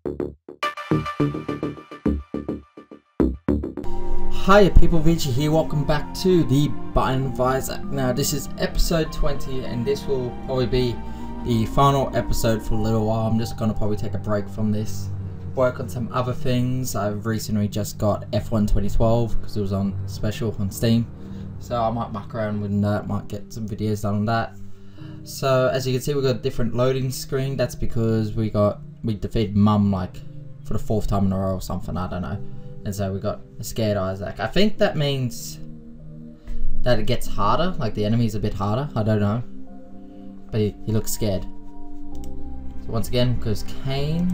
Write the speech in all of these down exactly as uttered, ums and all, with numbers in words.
Hiya people, Vici here, welcome back to the Binding of Isaac. Now this is episode twenty and this will probably be the final episode for a little while. I'm just going to probably take a break from this, work on some other things. I've recently just got F one twenty twelve because it was on special on Steam. So I might muck around with that, might get some videos done on that. So as you can see, we got a different loading screen. That's because we got, we defeated Mum like for the fourth time in a row or something, I don't know. And so we got a scared Isaac. I think that means that it gets harder, like the enemy's a bit harder, I don't know. But he, he looks scared. So once again, because Cain.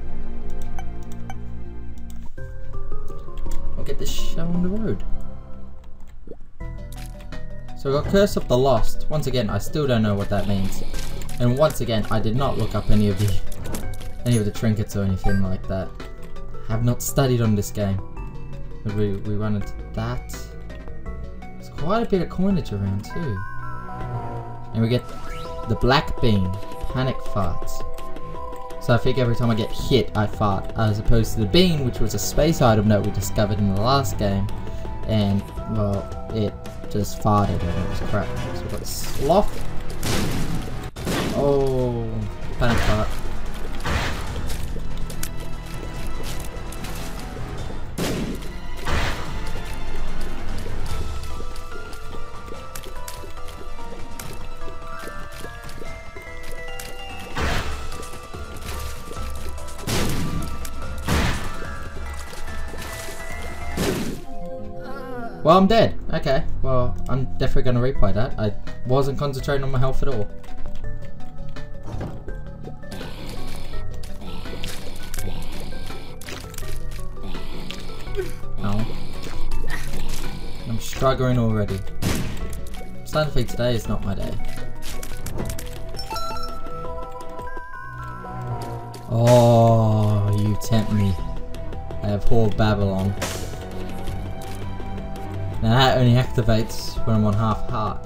We'll get this show on the road. So we got Curse of the Lost. Once again, I still don't know what that means. And once again, I did not look up any of the any of the trinkets or anything like that. Have not studied on this game. But we, we run into that. There's quite a bit of coinage around too. And we get the black bean, panic farts. So I think every time I get hit, I fart. As opposed to the bean, which was a space item that we discovered in the last game. And, well, it just farted and it was crap. So we've got sloth. Oh, panic fart. Well, I'm dead. Okay. Well, I'm definitely going to replay that. I wasn't concentrating on my health at all. Oh. I'm struggling already. I'm starting to think today is not my day. Oh, you tempt me. I have Whore of Babylon. Now that only activates when I'm on half heart.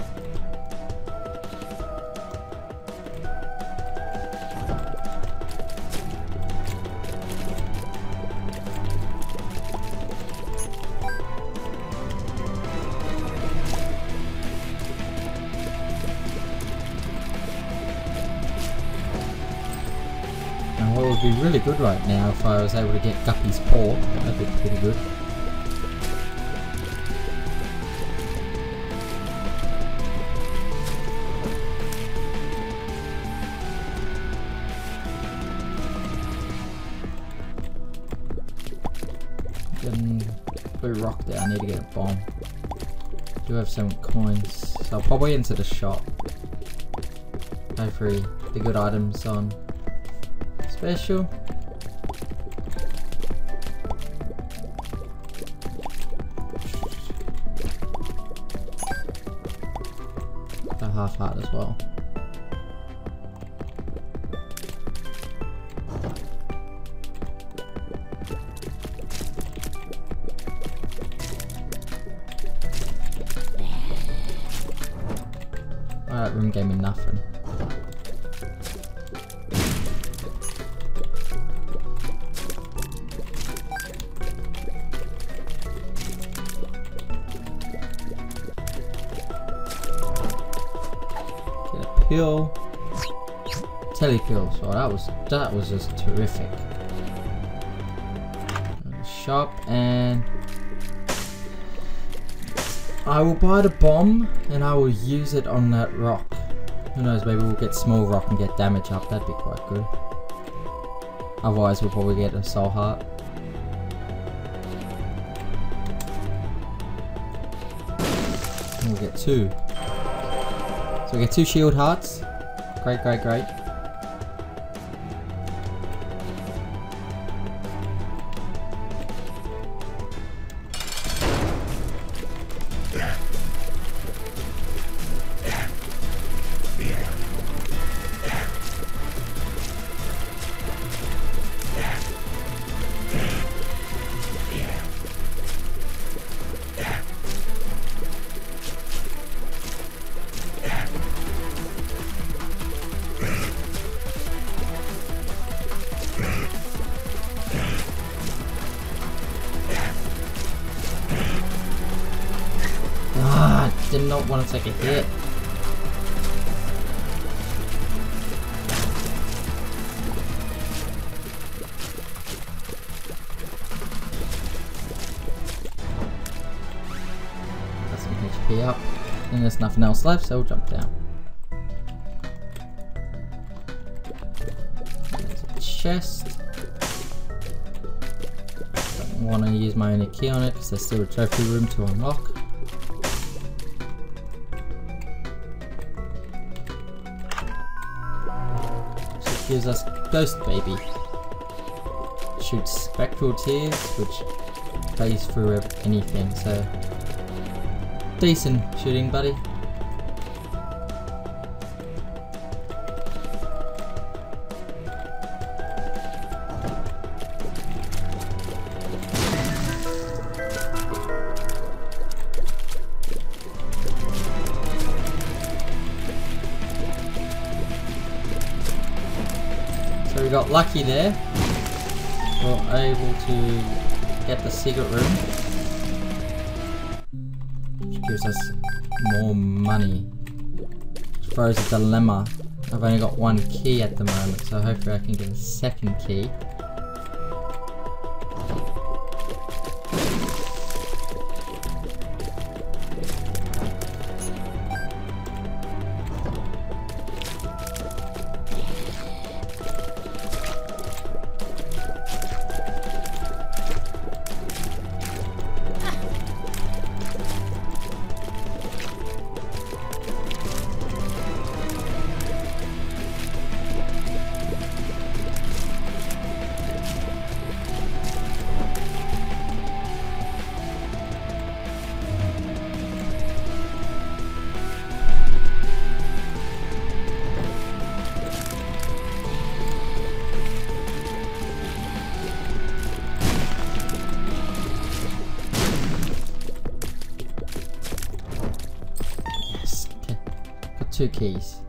And what would be really good right now if I was able to get Guppy's paw, that'd be pretty good. Blue rock there, I need to get a bomb. Do have some coins, so I'll probably into the shop. Hopefully the good items on special. A half heart as well. That room gave me nothing. Get a pill. Telekill. So that was that was just terrific. Shop and I will buy the bomb and I will use it on that rock. Who knows, maybe we'll get small rock and get damage up, that'd be quite good. Otherwise we'll probably get a soul heart. And we'll get two. So we get two shield hearts. Great, great, great. did not want to take a hit. Got some H P up. And there's nothing else left, so we'll jump down. There's a chest. Don't want to use my only key on it because there's still a trophy room to unlock. So it gives us Ghost Baby. Shoots spectral tears, which plays through anything, so decent shooting, buddy. So we got lucky there. We're able to get the secret room, which gives us more money. Which throws a dilemma. I've only got one key at the moment, so hopefully I can get a second key. Two keys.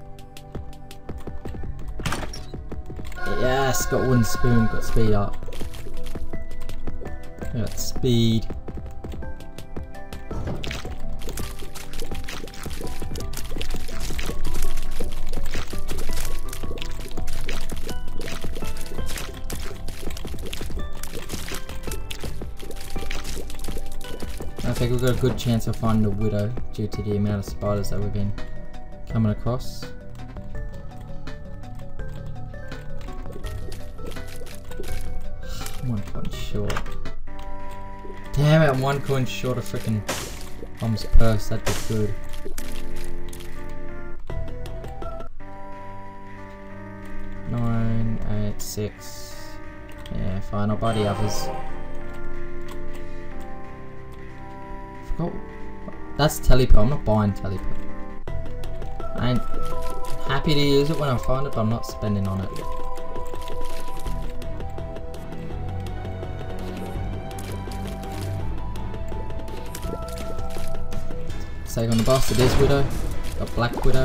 Yes, got one spoon, got speed up. Got speed. I think we've got a good chance of finding the Widow due to the amount of spiders that we've been coming across. One coin short. Damn it, I'm one coin short of freaking Tom's purse. That'd be good. Nine, eight, six. Yeah, fine. I'll buy the others. Forgot. That's teleport. I'm not buying teleport. I'm happy to use it when I find it, but I'm not spending on it. Save on the boss, it is Widow. Got Black Widow.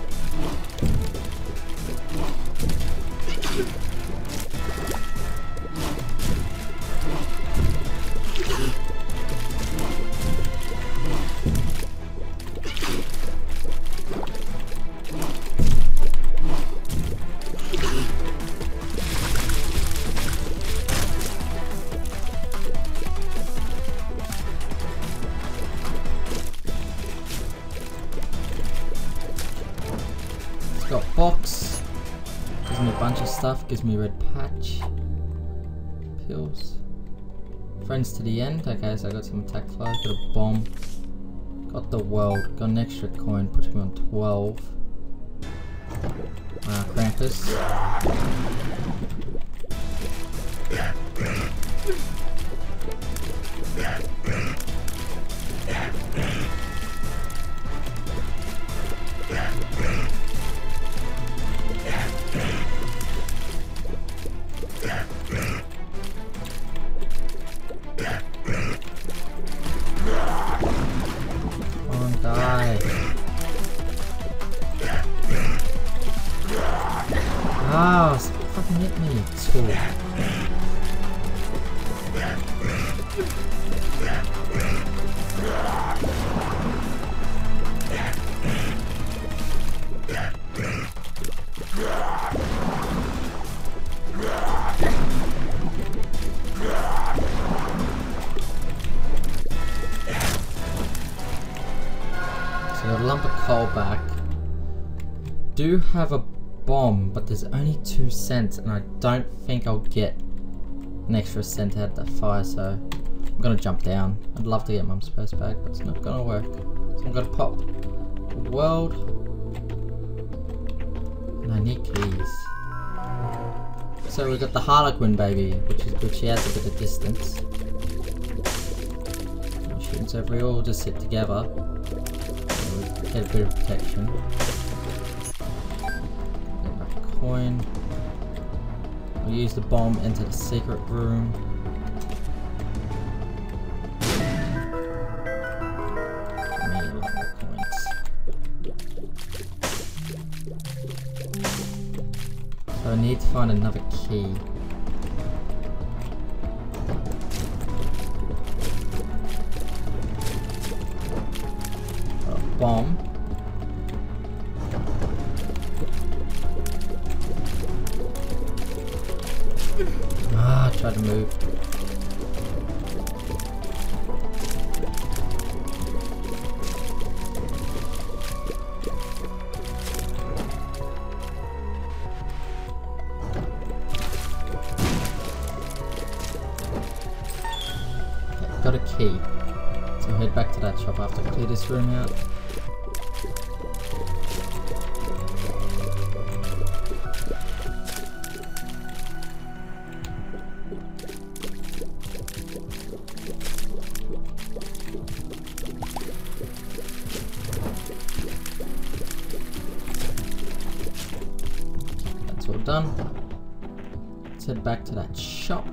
Got box, gives me a bunch of stuff, gives me red patch, pills, friends to the end. Okay, so I got some attack fly, got a bomb, got the world, got an extra coin, puts me on twelve. Uh, Krampus. Ah, fucking hit me. It's cool. coal back. Do have a bomb, but there's only two cents, and I don't think I'll get an extra cent out of that fire, so I'm gonna jump down. I'd love to get Mum's purse back, but it's not gonna work. So I'm gonna pop the world, and I need keys. So we got the Harlequin baby, which is which she has a bit of distance. So if we all just sit together, we'll get a bit of protection. Get back a coin. We'll use the bomb into the secret room. I need a lot more coins. So I need to find another key. Bomb. Ah, try to move. Okay, got a key. So head back to that shop after I clear this room out. That's all done. Let's head back to that shop.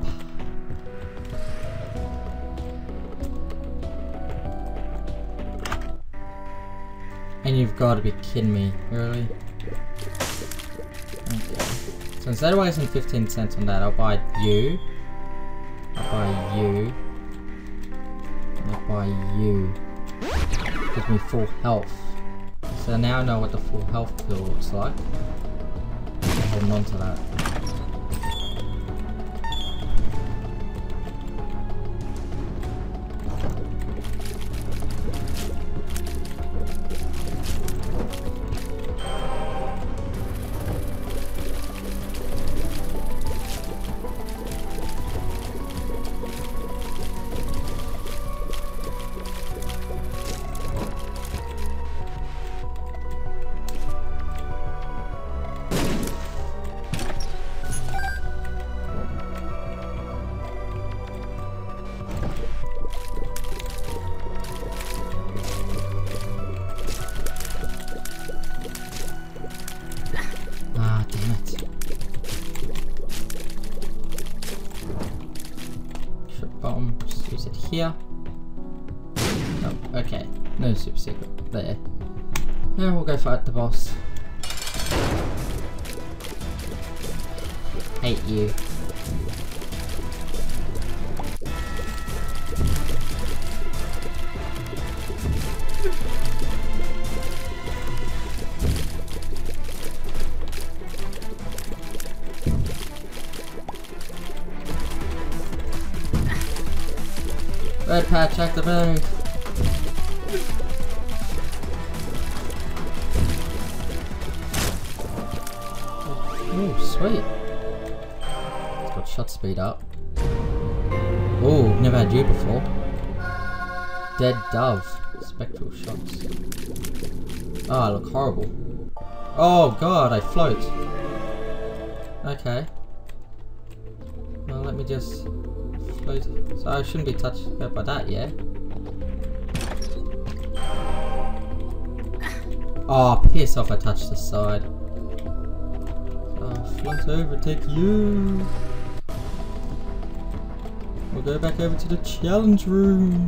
And you've got to be kidding me, really? Okay. So instead of wasting fifteen cents on that, I'll buy you. I'll buy you. And I'll buy you. Gives me full health. So now I know what the full health pill looks like. I'm holding on to that. Bomb, just use it here. Oh, okay. No super secret. There. Now we'll go fight the boss. Hate you. Red patch activate. Oh, sweet. It's got shot speed up. Oh, never had you before. Dead dove. Spectral shots. Oh, I look horrible. Oh god, I float. Okay. Well, let me just float. So I shouldn't be touched by that yet. Oh, piss off, I touched the side. Oh, float over, take you. We'll go back over to the challenge room.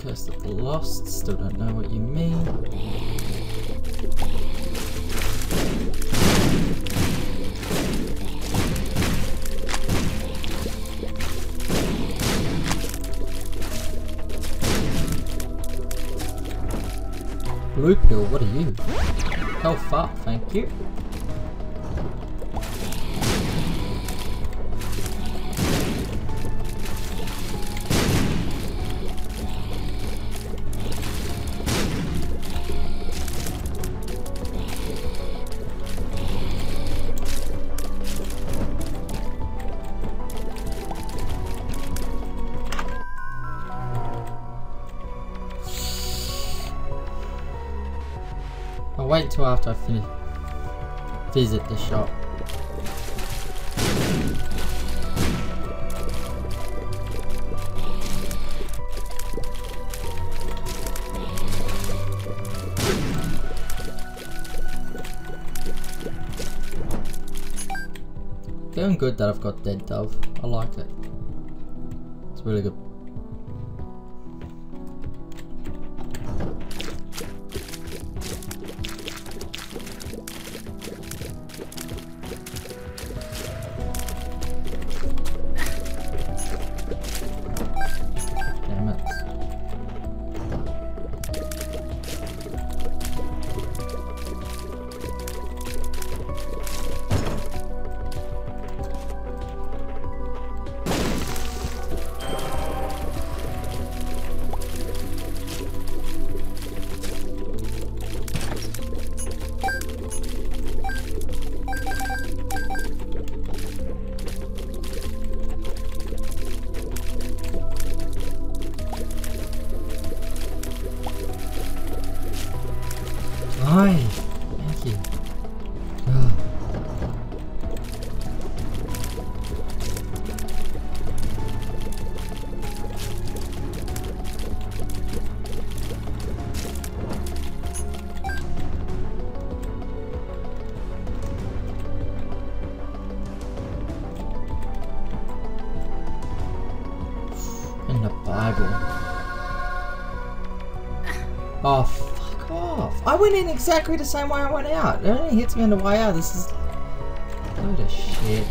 Curse of the Lost, still don't know what you mean. Blue pill, what are you? Health up, thank you. I'll wait until after I finish visit the shop. Feeling good that I've got Dead Dove. I like it. It's really good. Hi, thank you. Oh. In the Bible. Oh, fuck off. I went in exactly the same way I went out. It only hits me on the way out. This is a load of shit.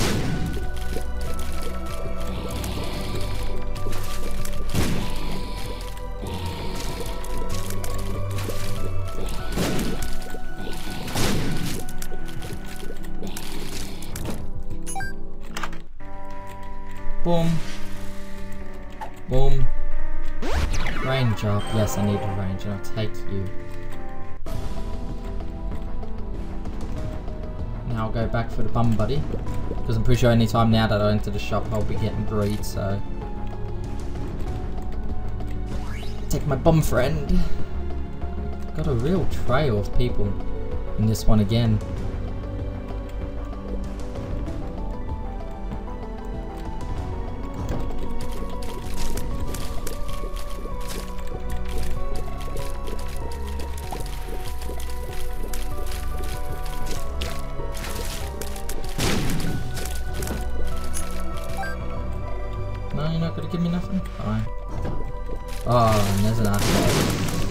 Boom. Boom. Range up. Yes, I need a range, and I'll take you. Now I'll go back for the bum buddy, because I'm pretty sure any time now that I enter the shop I'll be getting greed, so... Take my bum friend. Got a real trail of people in this one again. No, you're not gonna give me nothing? Fine. Oh, and there's an asshole.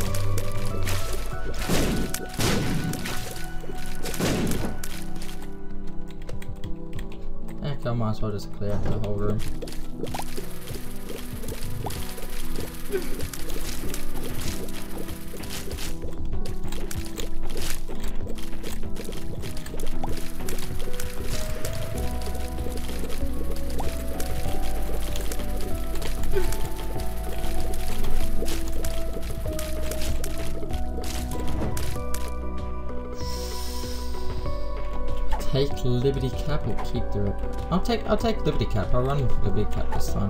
Heck, I might as well just clear out the whole room. Take Liberty Cap or keep the rep. I'll take I'll take Liberty Cap. I'll run with Liberty Cap this time.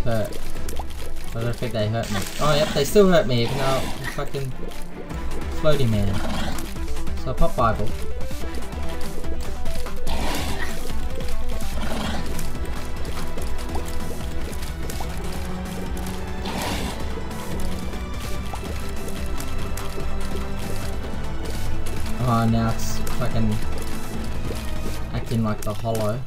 hurt. I don't think they hurt me. Oh yep, they still hurt me even though I'm fucking floaty man. So I pop Bible. Oh, now it's fucking acting like the hollow.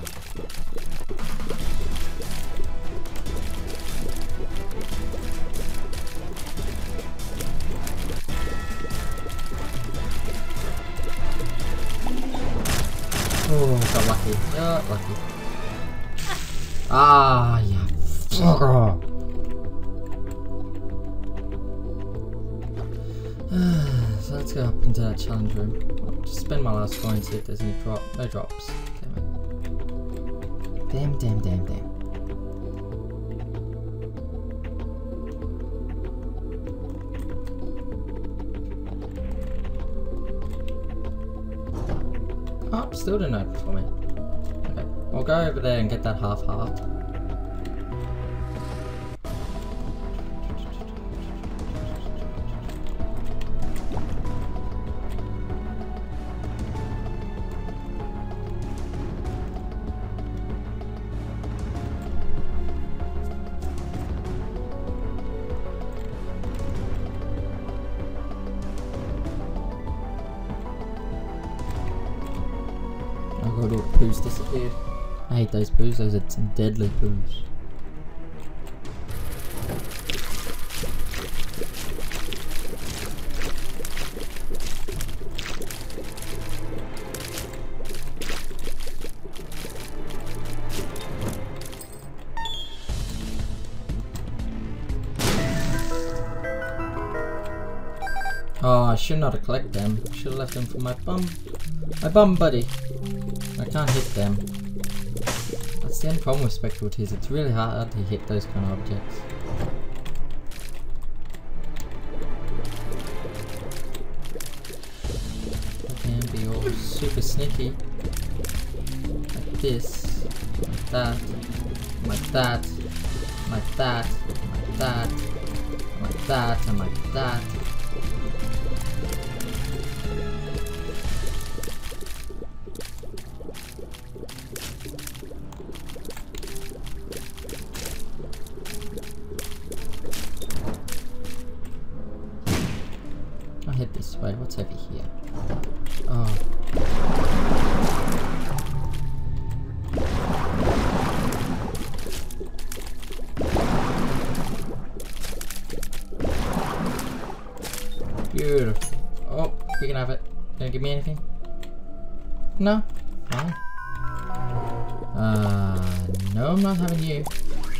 Oh, got lucky. Got lucky. Ah, yeah. Fucker. So let's go up into that challenge room. I'll just spend my last coin, see if there's any drop. No drops. Damn it. Damn, damn, damn, damn. Oh, still didn't open for me. Okay, I'll go over there and get that half heart. Oh god, all the poos disappeared. I hate those poos, those are some deadly poos. Oh, I should not have collected them. I should have left them for my bum. My bum buddy. I can't hit them. That's the only problem with Spectral Tears. It's really hard to hit those kind of objects. I can be all super sneaky. Like this. Like that. Like that. Like that. Like that. Like that. And like that. Head this way. What's over here? Oh. Beautiful. Oh, you can have it. Gonna give me anything? No? Fine. Uh, no, I'm not having you.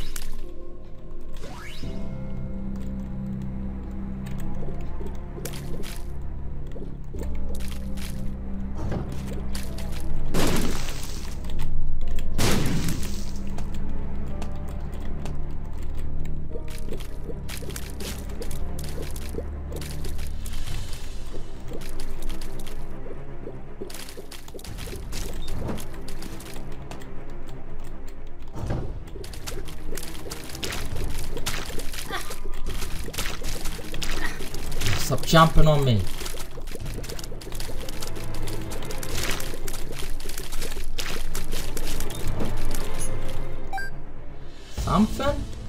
Stop jumping on me. Something?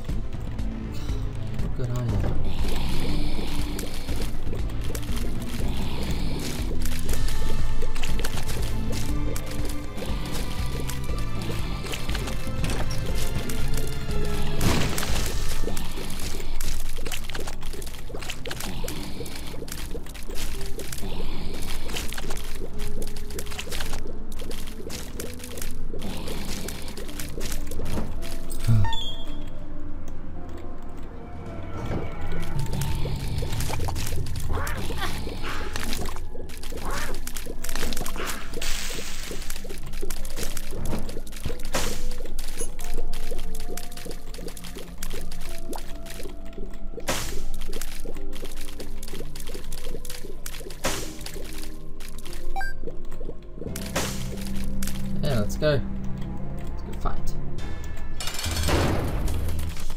How good are you? Yeah, let's go. Let's go fight.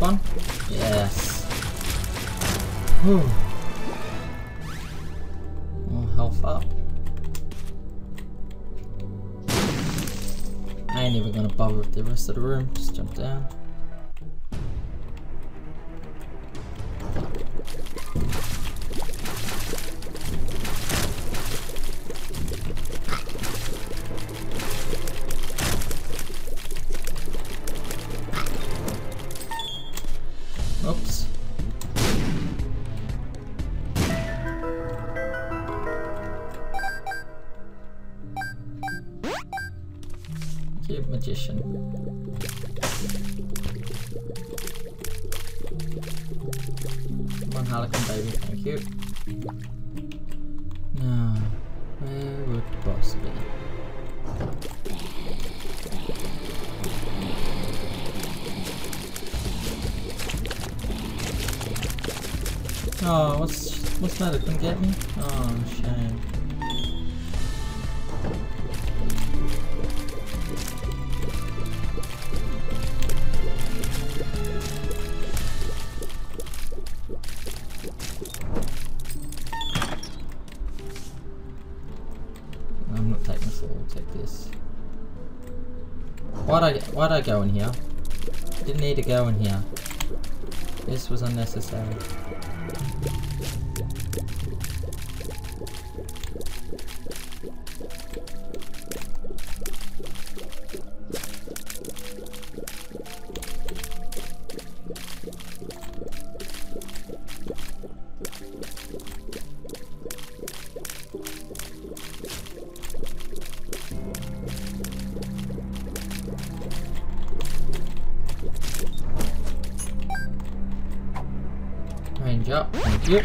one? Yes. Whew. More health up. I ain't even gonna bother with the rest of the room. Just jump down. Oops. Cube magician. Come on, Harlequin baby, thank you. Now, where would the boss be? Oh, what's what's that? It couldn't get me? Oh, shame. I'm not taking this all, I'll take this. Why'd I why'd I go in here? Didn't need to go in here. This was unnecessary. Range up, thank you.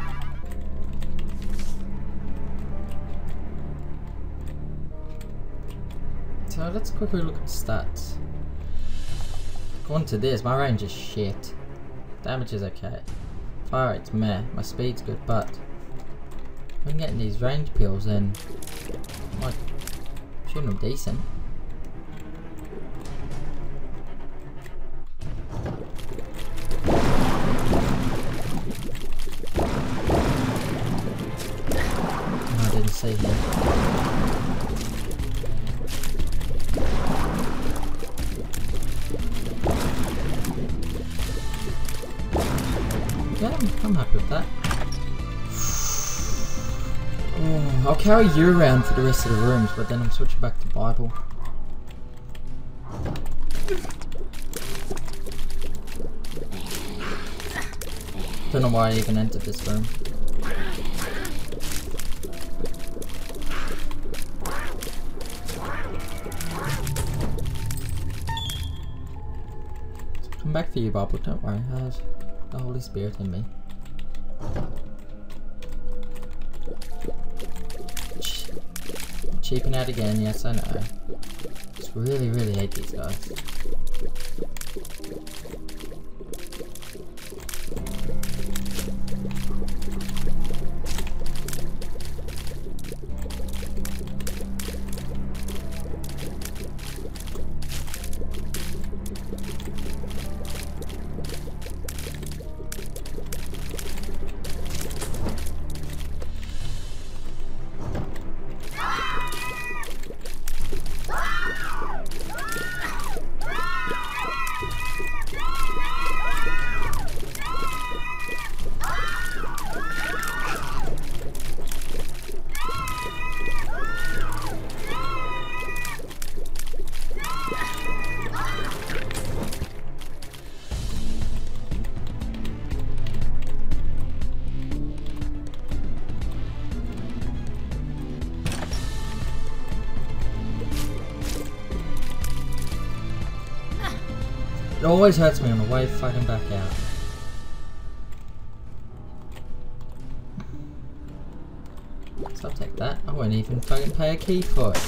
So let's quickly look at stats. According to this, my range is shit. Damage is okay. Fire rate's meh. My speed's good, but if I'm getting these range pills, then I'm like shooting them decent. See him. Yeah, I'm, I'm happy with that. Oh, I'll carry you around for the rest of the rooms, but then I'm switching back to Bible. Don't know why I even entered this room. Come back for you, Bible, don't worry. I have the Holy Spirit in me. Ch cheaping out again, yes I know. Just really, really hate these guys. It always hurts me on the way fucking back out. So I'll take that. I won't even fucking pay a key for it.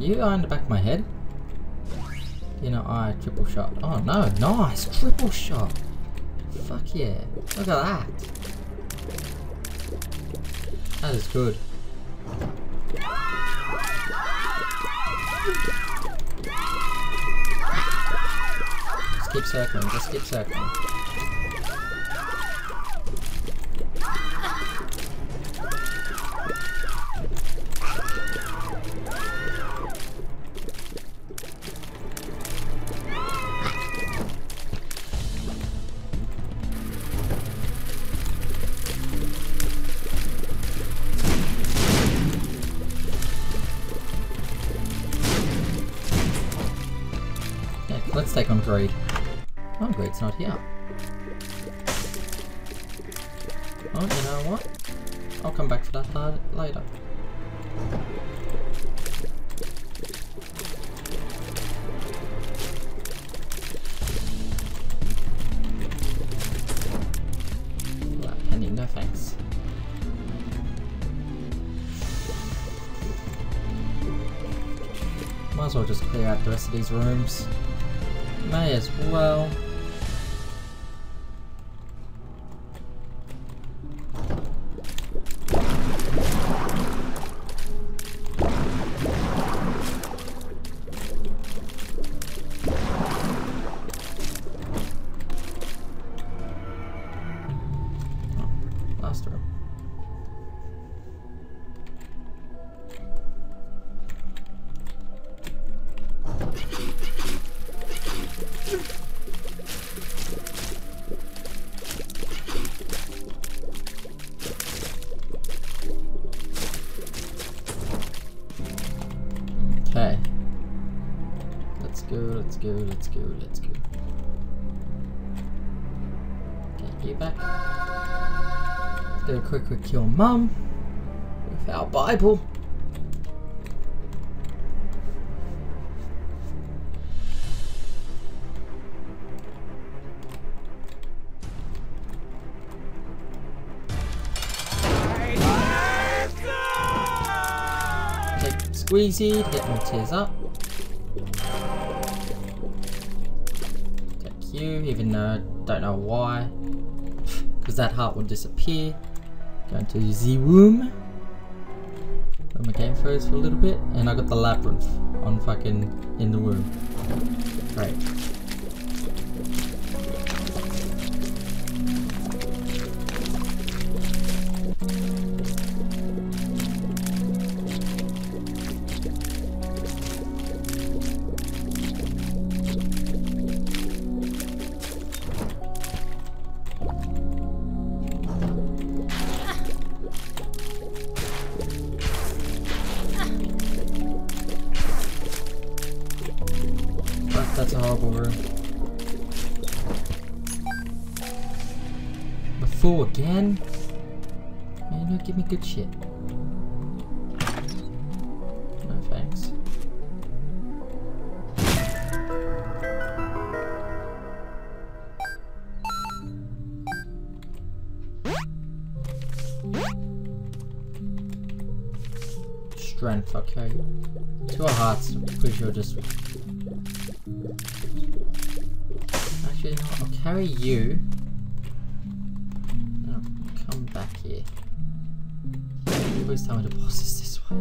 you eye in the back of my head? You know, eye, triple shot. Oh no, nice! Triple shot! Fuck yeah. Look at that. That is good. Just keep circling, just keep circling. Let's take on Greed. Oh, Greed's not here. Oh, you know what? I'll come back for that part later. That penny, no thanks. Might as well just clear out the rest of these rooms. May as well. Oh, last room. Okay. Let's go, let's go, let's go, let's go. Get you back. Let's go quick, quick kill Mum with our Bible. Squeezy to get more tears up. Take you, even though I don't know why. Because that heart will disappear. Going to the room. Where my game froze for a little bit. And I got the labyrinth on fucking in the room. Great. That's a horrible room. Before again? Man, no, give me good shit. No thanks. Strength, okay. Two hearts, I'm pretty sure just... Actually, no, I'll carry you. And I'll come back here. Please tell me the boss is this way.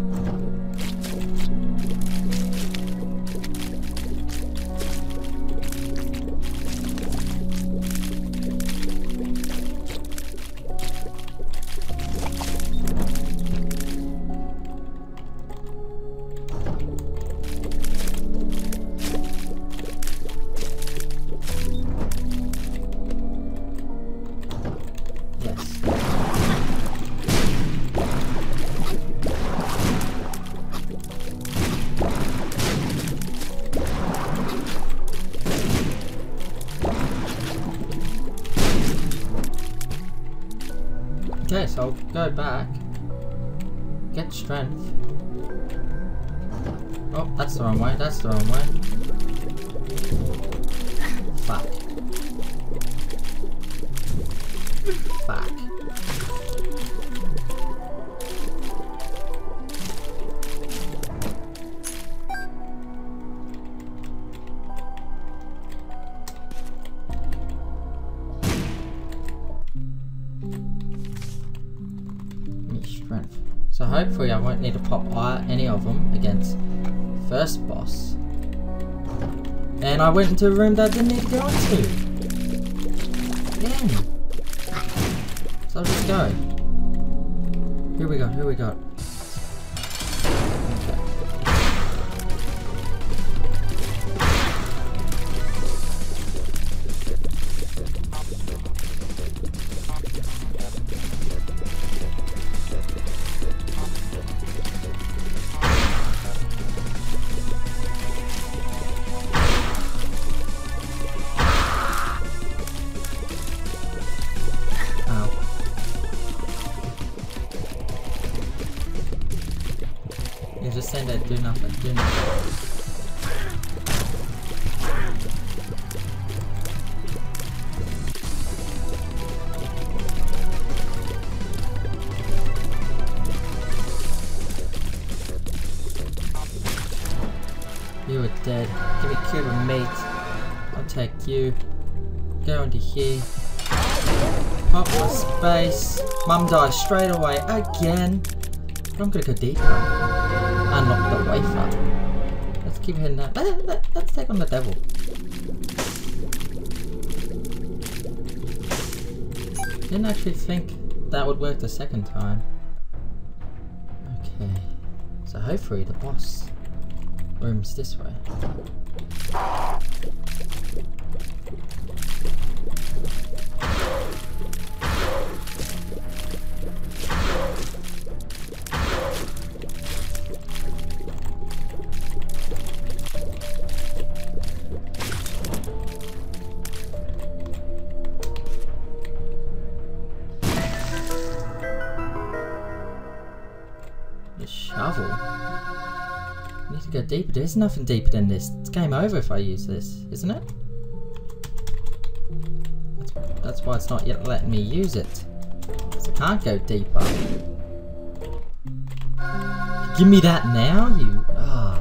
Okay, so I'll go back, get strength. Oh, that's the wrong way, that's the wrong way. Fuck. Fuck. So hopefully I won't need to pop any of them against first boss. And I went into a room that I didn't need to go into. Again. So I'll just go. Here we go, here we go. You just saying that do nothing, do nothing. You are dead. Give me a cube of meat. I'll take you. Go into here. Pop my space. Mum dies straight away again. But I'm gonna go deeper. Unlock the wafer. Let's keep hitting that. Let, let, let's take on the devil. Didn't actually think that would work the second time. Okay. So hopefully the boss room's this way. Shovel. I need to go deeper. There's nothing deeper than this. It's game over if I use this, isn't it? That's, that's why it's not yet letting me use it. Because I can't go deeper. Give me that now, you. Ah.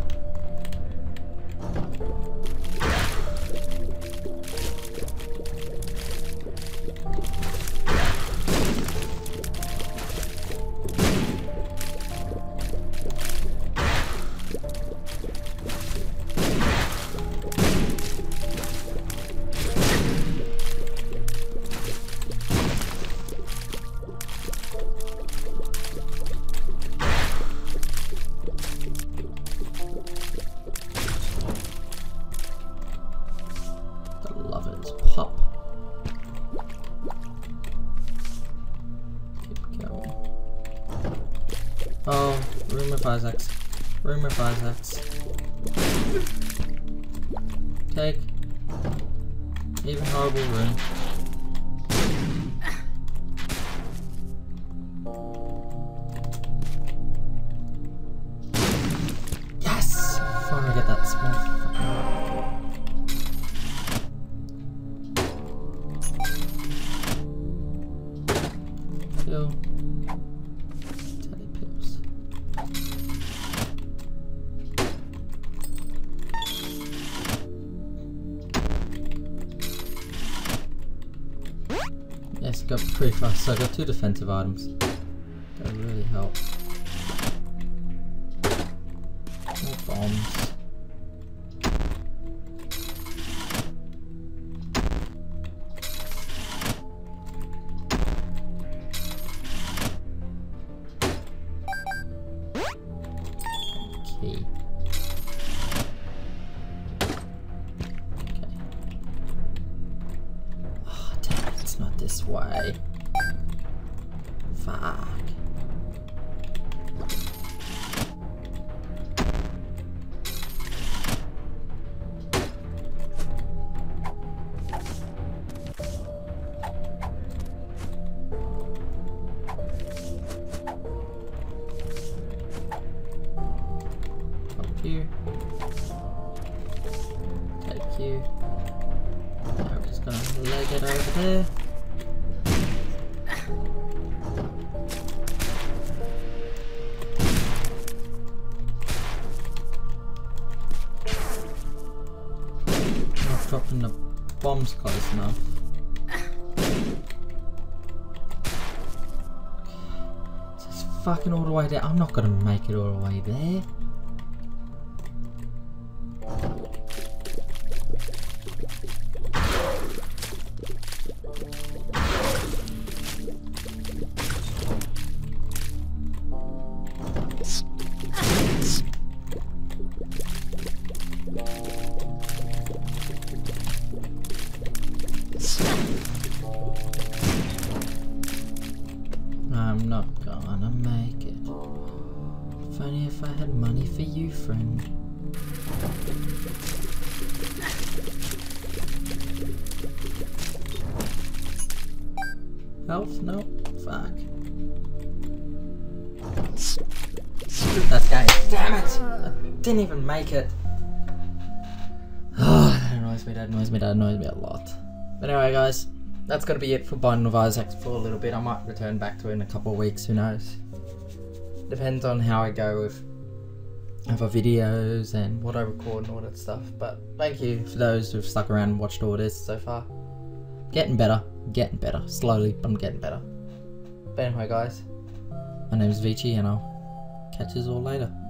Pop. Keep going. Oh, room of Isaacs. Room of Isaacs. Take. Even horrible room. Yes! Finally get that small fucking rock. Pill. Teddy pills. Yes, got pretty fast. So I got two defensive items. That really help. More bombs. Key. Okay. Oh, damn it, it's not this way. Fuck. You. Take you. Now we're just gonna leg it over there. Not dropping the bombs close enough. This is fucking all the way there. I'm not gonna make it all the way there. I'm not gonna make it. If only if I had money for you, friend. Health? No. Fuck. That guy. Damn it! I didn't even make it. Oh, that annoys me, that annoys me, that annoys me a lot. But anyway, guys. That's gonna be it for Binding of Isaac for a little bit. I might return back to it in a couple of weeks, who knows. Depends on how I go with other videos and what I record and all that stuff. But thank you for those who've stuck around and watched all this so far. Getting better, getting better. Slowly, but I'm getting better. But anyway, guys, my name is Vici and I'll catch you all later.